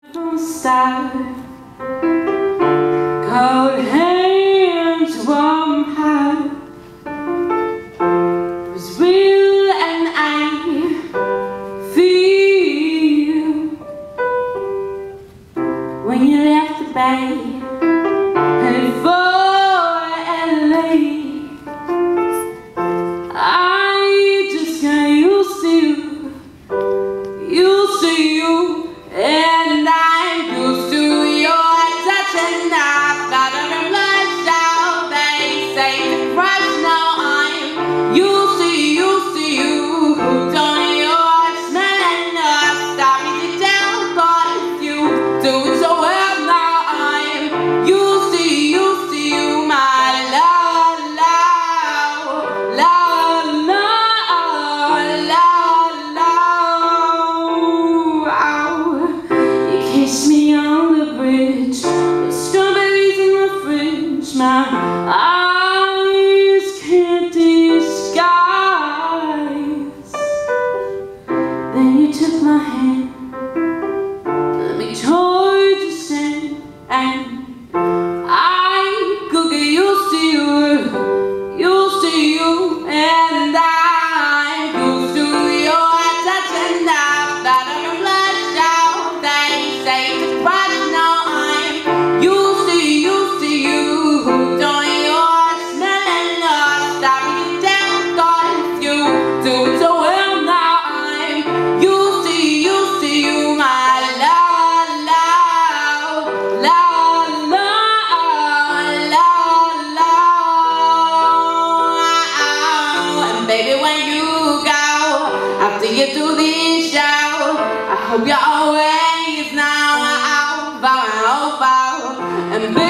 From the start, cold hands, warm heart was real, and I feel when you left the bay and for LA. I just got used to you, and I'm used to your touch, and I've got a blush out. They say to crush, now I'm used to you. Don't your smell and stop me down, but you do it so well. Now I'm used to you, my love, love, love, love, love. You kissed me on the bridge, the strawberries in the fridge, my eyes can't disguise. Then you took my hand, let me towards the sand, and I could get used to you, and I'm used to your touch, and I've got a blush out. They say to crush, now I'm used to you. Don't your smell and stop me down, God, you do it so well. Now I'm used to you, my love, love, love, love, love. And baby, when you go, after you do this show, I hope you're always now out, and